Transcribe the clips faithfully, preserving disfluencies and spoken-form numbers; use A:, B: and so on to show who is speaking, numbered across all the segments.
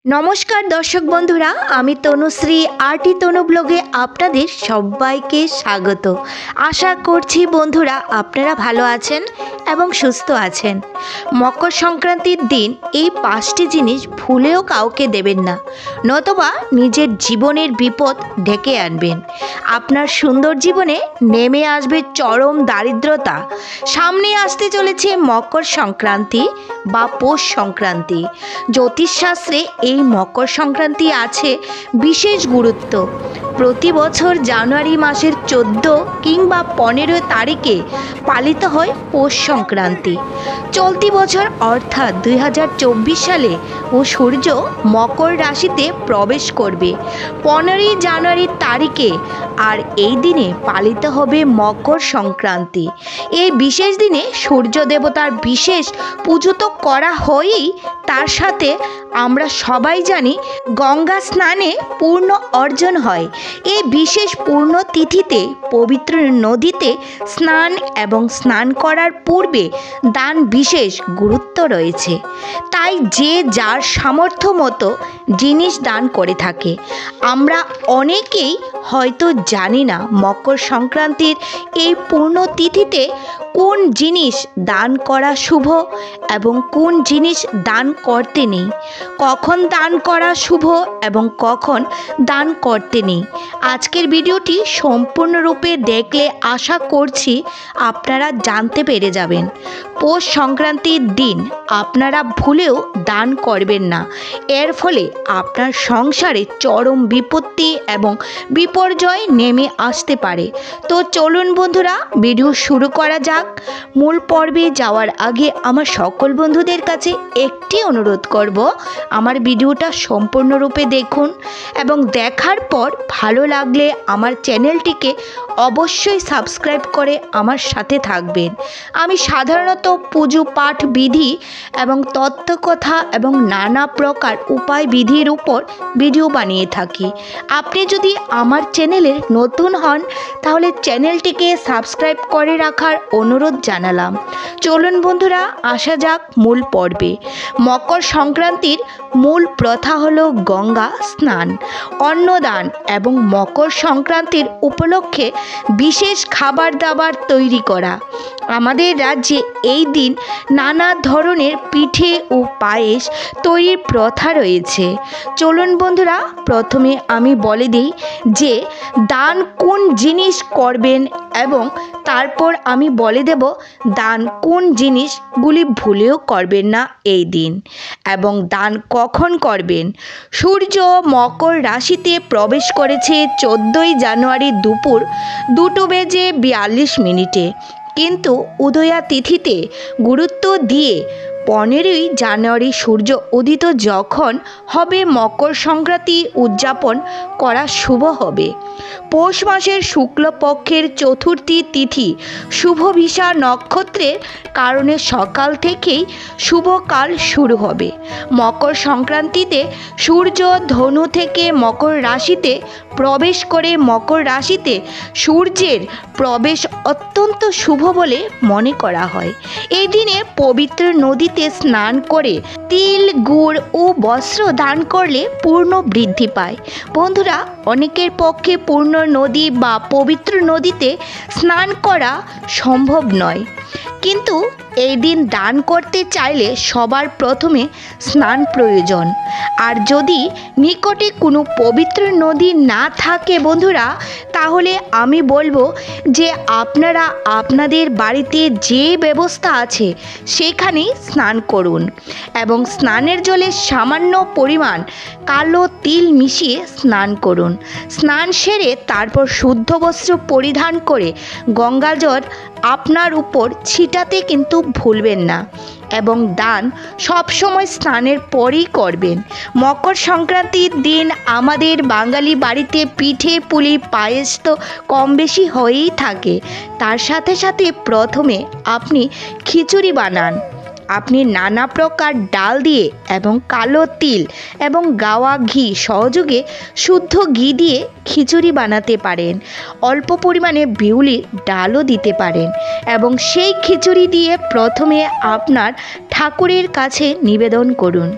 A: নমস্কার দর্শক বন্ধুরা, আমি তনুশ্রী আরটি তনু ব্লগে আপনাদের সবাইকে স্বাগত। আশা করছি বন্ধুরা আপনারা ভালো আছেন এবং সুস্থ আছেন। মকর সংক্রান্তির দিন এই পাঁচটি জিনিস ভুলেও কাউকে দেবেন না, নতুবা নিজের জীবনের বিপদ ডেকে আনবেন। আপনার সুন্দর জীবনে নেমে আসবে চরম দারিদ্রতা। সামনে আসতে চলেছে মকর সংক্রান্তি বা পৌষ সংক্রান্তি। জ্যোতিষশাস্ত্রে এই মকর সংক্রান্তি আছে বিশেষ গুরুত্ব। প্রতি বছর জানুয়ারি মাসের চোদ্দ কিংবা পনেরো তারিখে পালিত হয় পৌষ সংক্রান্তি। চলতি বছর অর্থাৎ দুই হাজার চব্বিশ সালে ও সূর্য মকর রাশিতে প্রবেশ করবে পনেরোই জানুয়ারি তারিখে, আর এই দিনে পালিত হবে মকর সংক্রান্তি। এই বিশেষ দিনে সূর্য দেবতার বিশেষ পুজো তো করা হয়ই, তার সাথে আমরা সবাই জানি গঙ্গা স্নানে পূর্ণ অর্জন হয়। এই বিশেষ পূর্ণ তিথিতে পবিত্র নদীতে স্নান এবং স্নান করার পূর্বে দান বিশেষ গুরুত্ব রয়েছে। তাই যে যার সামর্থ্য মতো জিনিস দান করে থাকে। আমরা অনেকেই হয়তো জানি না মকর সংক্রান্তির এই পূর্ণ তিথিতে কোন জিনিস দান করা শুভ এবং কোন জিনিস দান করতে নেই, কখন দান করা শুভ এবং কখন দান করতে নেই। আজকের ভিডিওটি সম্পূর্ণরূপে দেখলে আশা করছি আপনারা জানতে পেরে যাবেন। পৌষ সংক্রান্তির দিন আপনারা ভুলেও দান করবেন না, এর ফলে আপনার সংসারে চরম বিপত্তি এবং বিপর্যয় নেমে আসতে পারে। তো চলুন বন্ধুরা, ভিডিও শুরু করা যাক। মূল পর্বে যাওয়ার আগে আমার সকল বন্ধুদের কাছে একটি অনুরোধ করব, আমার ভিডিওটা সম্পূর্ণরূপে দেখুন এবং দেখার পর ভালো লাগলে আমার চ্যানেলটিকে অবশ্যই সাবস্ক্রাইব করে আমার সাথে থাকবেন। আমি সাধারণত পুজো পাঠ বিধি এবং তত্ত্বকথা এবং নানা প্রকার উপায় বিধির উপর ভিডিও বানিয়ে থাকি। আপনি যদি আমার চ্যানেলের নতুন হন তাহলে চ্যানেলটিকে সাবস্ক্রাইব করে রাখার অনুরোধ জানালাম। চলুন বন্ধুরা, আসা যাক মূল পর্বে। মকর সংক্রান্তির মূল প্রথা হলো গঙ্গা স্নান, অন্নদান এবং মকর সংক্রান্তির উপলক্ষে বিশেষ খাবার দাবার তৈরি করা। আমাদের রাজ্যে এই দিন নানা ধরনের পিঠে ও পায়েস তৈরির প্রথা রয়েছে। চলুন বন্ধুরা, প্রথমে আমি বলে দিই যে দান কোন জিনিস করবেন এবং তারপর আমি বলে দেব দান কোন জিনিসগুলি ভুলেও করবেন না এই দিন এবং দান কখন করবেন। সূর্য মকর রাশিতে প্রবেশ করেছে চোদ্দোই জানুয়ারি দুপুর দুটো বেজে বিয়াল্লিশ মিনিটে, কিন্তু উদয়া তিথিতে গুরুত্ব দিয়ে পনেরোই জানুয়ারি সূর্য উদিত যখন হবে মকর সংক্রান্তি উদযাপন করা শুভ হবে। পৌষ মাসের শুক্লপক্ষের চতুর্থী তিথি শুভবিশা নক্ষত্রের কারণে সকাল থেকেই শুভকাল শুরু হবে। মকর সংক্রান্তিতে সূর্য ধনু থেকে মকর রাশিতে প্রবেশ করে মকর রাশিতে সূর্যের প্রবেশ অত্যন্ত শুভ বলে মনে করা হয়। এই দিনে পবিত্র নদীতে স্নান করে তিল গুড় ও বস্ত্র দান করলে পূর্ণ বৃদ্ধি পায়। বন্ধুরা, অনেকের পক্ষে পূর্ণ নদী বা পবিত্র নদীতে স্নান করা সম্ভব নয়, কিন্তু এই দিন দান করতে চাইলে সবার প্রথমে স্নান প্রয়োজন। আর যদি নিকটে কোনো পবিত্র নদী না থাকে বন্ধুরা, তাহলে আমি বলবো যে আপনারা আপনাদের বাড়িতে যে ব্যবস্থা আছে সেখানেই স্নান করুন এবং স্নানের জলে সামান্য পরিমাণ কালো তিল মিশিয়ে স্নান করুন। স্নান সেরে তারপর শুদ্ধ বস্ত্র পরিধান করে গঙ্গা জল আপনার উপর ছিটাতে কিন্তু ভুলবেন না এবং দান সবসময় স্নানের পরেই করবেন। মকর সংক্রান্তির দিন আমাদের বাঙালি বাড়িতে পিঠে পুলি পায়েস তো কম বেশি হয়েই থাকে। তার সাথে সাথে প্রথমে আপনি খিচুড়ি বানান। আপনি নানা প্রকার ডাল দিয়ে এবং কালো তিল এবং গাওয়া ঘি সহযোগে শুদ্ধ ঘি দিয়ে খিচুড়ি বানাতে পারেন। অল্প পরিমাণে বিউলির ডালও দিতে পারেন এবং সেই খিচুড়ি দিয়ে প্রথমে আপনার ঠাকুরের কাছে নিবেদন করুন।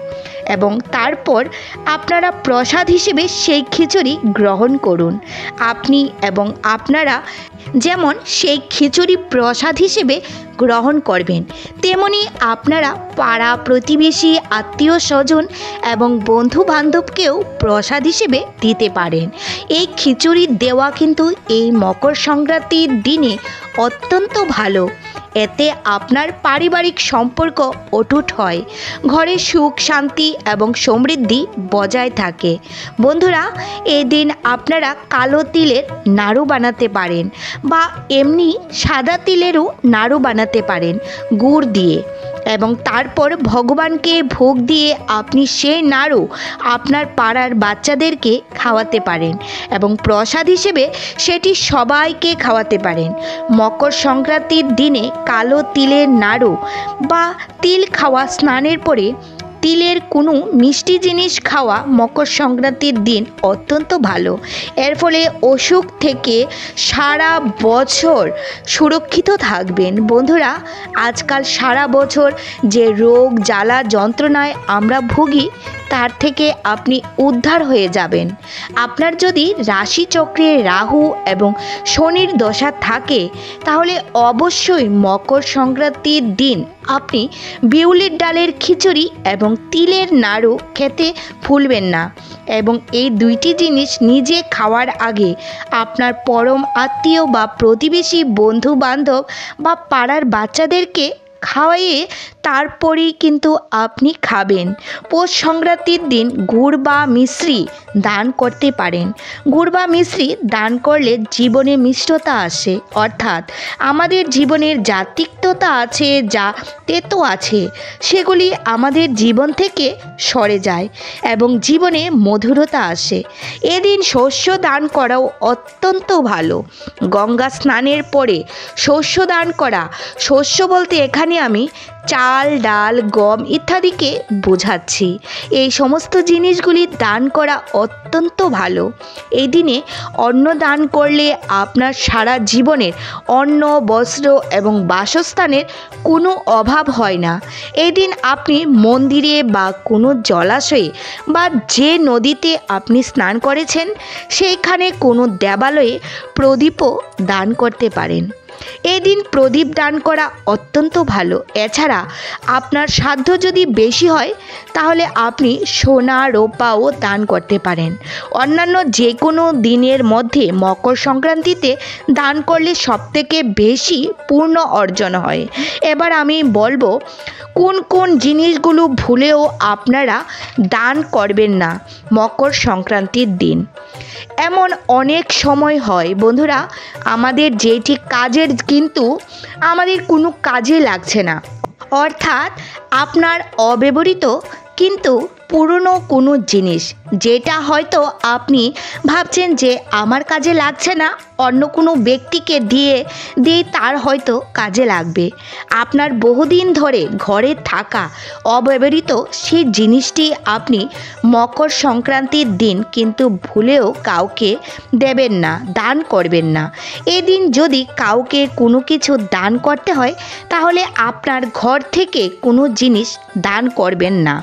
A: এবং তারপর আপনারা প্রসাদ হিসেবে সেই খিচুড়ি গ্রহণ করুন। আপনি এবং আপনারা যেমন সেই খিচুড়ি প্রসাদ হিসেবে গ্রহণ করবেন, তেমনি আপনারা পাড়া প্রতিবেশী, আত্মীয় স্বজন এবং বন্ধু বান্ধবকেও প্রসাদ হিসেবে দিতে পারেন। এই খিচুড়ি দেওয়া কিন্তু এই মকর সংক্রান্তির দিনে অত্যন্ত ভালো। এতে আপনার পারিবারিক সম্পর্ক অটুট হয়, ঘরে সুখ শান্তি এবং সমৃদ্ধি বজায় থাকে। বন্ধুরা, এই দিন আপনারা কালো তিলের নাড়ু বানাতে পারেন বা এমনি সাদা তিলেরও নাড়ু বানাতে পারেন গুড় দিয়ে, এবং তারপর ভগবানকে ভোগ দিয়ে আপনি সেই নাড়ু আপনার পাড়ার বাচ্চাদেরকে খাওয়াতে পারেন এবং প্রসাদ হিসেবে সেটি সবাইকে খাওয়াতে পারেন। মকর সংক্রান্তির দিনে কালো তিলের নাড়ু বা তিল খাওয়া, স্নানের পরে তিলের কোনো মিষ্টি জিনিস খাওয়া মকর সংক্রান্তির দিন অত্যন্ত ভালো। এর ফলে অসুখ থেকে সারা বছর সুরক্ষিত থাকবেন। বন্ধুরা, আজকাল সারা বছর যে রোগ জ্বালা যন্ত্রণায় আমরা ভুগি, তার থেকে আপনি উদ্ধার হয়ে যাবেন। আপনার যদি রাশিচক্রে রাহু এবং শনির দশা থাকে, তাহলে অবশ্যই মকর সংক্রান্তির দিন আপনি বিউলির ডালের খিচুড়ি এবং তিলের নাড়ু খেতে ভুলবেন না। এবং এই দুইটি জিনিস নিজে খাওয়ার আগে আপনার পরম আত্মীয় বা প্রতিবেশী, বন্ধু বান্ধব বা পাড়ার বাচ্চাদেরকে খাওয়াইয়ে তারপরেই কিন্তু আপনি খাবেন। পৌষ সংক্রান্তির দিন গুড় বা মিশ্রি দান করতে পারেন। গুড় বা মিশ্রি দান করলে জীবনে মিষ্টতা আসে, অর্থাৎ আমাদের জীবনের যা তিক্ততা আছে, যা তেতো আছে, সেগুলি আমাদের জীবন থেকে সরে যায় এবং জীবনে মধুরতা আসে। এদিন শস্য দান করাও অত্যন্ত ভালো। গঙ্গা স্নানের পরে শস্য দান করা, শস্য বলতে এখানে আমি চাল, ডাল, গম ইত্যাদিকে বোঝাচ্ছি। এই সমস্ত জিনিসগুলি দান করা অত্যন্ত ভালো। এই দিনে অন্ন দান করলে আপনার সারা জীবনের অন্ন, বস্ত্র এবং বাসস্থানের কোনো অভাব হয় না। এই দিন আপনি মন্দিরে বা কোনো জলাশয়ে বা যে নদীতে আপনি স্নান করেছেন, সেইখানে কোনো দেবালয়ে প্রদীপও দান করতে পারেন। এদিন প্রদীপ দান করা অত্যন্ত ভালো। এছাড়া আপনার সাধ্য যদি বেশি হয়, তাহলে আপনি সোনা, রূপাও দান করতে পারেন। অন্যান্য যে কোনো দিনের মধ্যে মকর সংক্রান্তিতে দান করলে সবথেকে বেশি পূর্ণ অর্জন হয়। এবার আমি বলবো কোন কোন জিনিসগুলো ভুলেও আপনারা দান করবেন না মকর সংক্রান্তির দিন। এমন অনেক সময় হয় বন্ধুরা, আমাদের যেটি কাজের কিন্তু আমাদের কোনো কাজে লাগছে না, অর্থাৎ আপনার অব্যবহৃত কিন্তু পুরনো কোনো জিনিস, যেটা হয়তো আপনি ভাবছেন যে আমার কাজে লাগছে না, অন্য কোনো ব্যক্তিকে দিয়ে দিয়ে তার হয়তো কাজে লাগবে। আপনার বহুদিন ধরে ঘরে থাকা অব্যবহৃত সেই জিনিসটি আপনি মকর সংক্রান্তির দিন কিন্তু ভুলেও কাউকে দেবেন না, দান করবেন না। এদিন যদি কাউকে কোনো কিছু দান করতে হয়, তাহলে আপনার ঘর থেকে কোনো জিনিস দান করবেন না।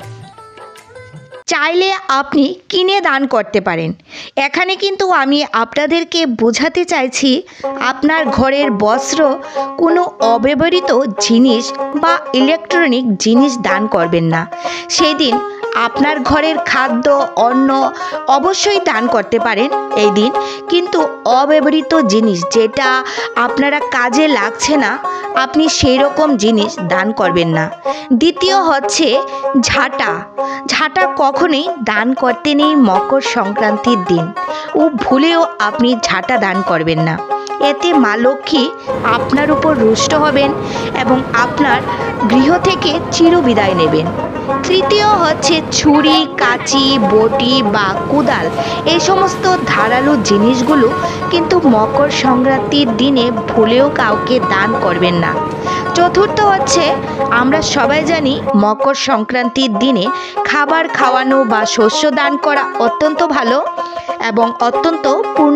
A: চাইলে আপনি কিনে দান করতে পারেন। এখানে কিন্তু আমি আপনাদেরকে বোঝাতে চাইছি, আপনার ঘরের বস্ত্র, কোনো অব্যবহৃত জিনিস বা ইলেকট্রনিক জিনিস দান করবেন না। সেই দিন আপনার ঘরের খাদ্য, অন্ন অবশ্যই দান করতে পারেন এই দিন, কিন্তু অব্যবহৃত জিনিস যেটা আপনারা কাজে লাগছে না, আপনি সেই রকম জিনিস দান করবেন না। দ্বিতীয় হচ্ছে ঝাঁটা। ঝাঁটা কখনোই দান করতে নেই মকর সংক্রান্তির দিন, ও ভুলেও আপনি ঝাঁটা দান করবেন না। এতে মা লক্ষ্মী আপনার উপর রুষ্ট হবেন এবং আপনার গৃহ থেকে চিরবিদায় নেবেন। তৃতীয় হচ্ছে ছুরি, কাঁচি, বটি বা কোদাল, এই সমস্ত ধারালো জিনিসগুলো কিন্তু মকর সংক্রান্তির দিনে ভুলেও কাউকে দান করবেন না। চতুর্থ হচ্ছে, আমরা সবাই জানি মকর সংক্রান্তির দিনে খাবার খাওয়ানো বা শস্য দান করা অত্যন্ত ভালো এবং অত্যন্ত পুণ্যের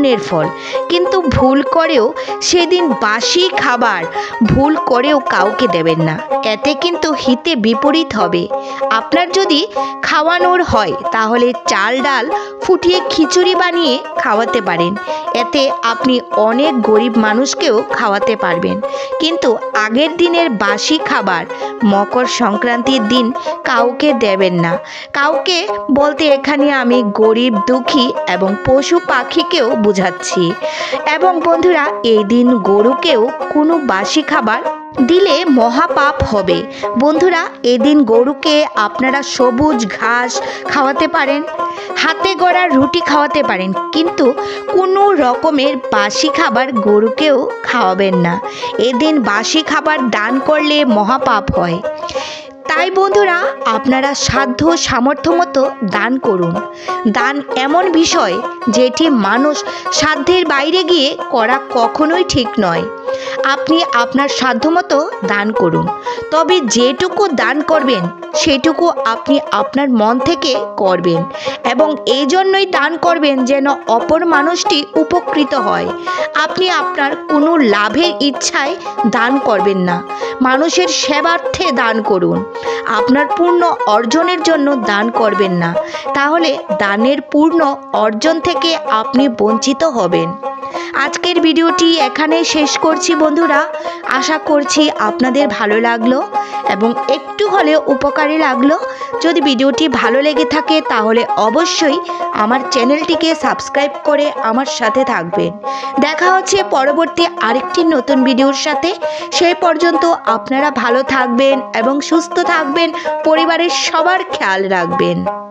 A: পুণ্যের ফল। কিন্তু ভুল করেও সেদিন বাসি খাবার ভুল করেও কাউকে দেবেন না, এতে কিন্তু হিতে বিপরীত হবে। আপনার যদি খাওয়ানোর হয় তাহলে চাল ডাল ফুটিয়ে খিচুড়ি বানিয়ে খাওয়াতে পারেন, এতে আপনি অনেক গরিব মানুষকেও খাওয়াতে পারবেন। কিন্তু আগের দিনের বাসি খাবার মকর সংক্রান্তির দিন কাউকে দেবেন না। কাউকে বলতে এখানে আমি গরিব, দুঃখী এবং পশু পাখিকেও বোঝাচ্ছি। এবং বন্ধুরা, এই দিন গরুকেও কোনো বাসি খাবার দিলে মহাপাপ হবে। বন্ধুরা, এদিন গরুকে আপনারা সবুজ ঘাস খাওয়াতে পারেন, হাতে গড়া রুটি খাওয়াতে পারেন, কিন্তু কোনো রকমের বাসি খাবার গরুকেও খাওয়াবেন না। এদিন বাসি খাবার দান করলে মহাপাপ হয়। তাই বন্ধুরা, আপনারা সাধ্য সামর্থ্য মতো দান করুন। দান এমন বিষয় যেটি মানুষ সাধ্যের বাইরে গিয়ে করা কখনোই ঠিক নয়। আপনি আপনার সাধ্যমতো দান করুন, তবে যেটুকু দান করবেন সেটুকু আপনি আপনার মন থেকে করবেন এবং এই জন্যই দান করবেন যেন অপর মানুষটি উপকৃত হয়। আপনি আপনার কোনো লাভের ইচ্ছায় দান করবেন না, মানুষের সেবার্থে দান করুন। আপনার পূর্ণ অর্জনের জন্য দান করবেন না, তাহলে দানের পূর্ণ অর্জন থেকে আপনি বঞ্চিত হবেন। আজকের ভিডিওটি এখানে শেষ করছি বন্ধুরা। আশা করছি আপনাদের ভালো লাগলো এবং একটু হলেও উপকারী লাগলো। যদি ভিডিওটি ভালো লেগে থাকে তাহলে অবশ্যই আমার চ্যানেলটিকে সাবস্ক্রাইব করে আমার সাথে থাকবেন। দেখা হচ্ছে পরবর্তী আরেকটি নতুন ভিডিওর সাথে। সেই পর্যন্ত আপনারা ভালো থাকবেন এবং সুস্থ থাকবেন, পরিবারের সবার খেয়াল রাখবেন।